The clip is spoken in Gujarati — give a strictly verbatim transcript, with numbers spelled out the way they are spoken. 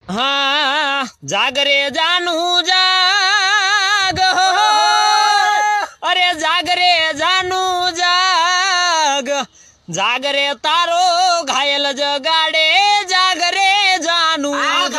हाँ जागरे जानू जाग हो, अरे जागरे जानू जाग, जागरे तारो घायल जगा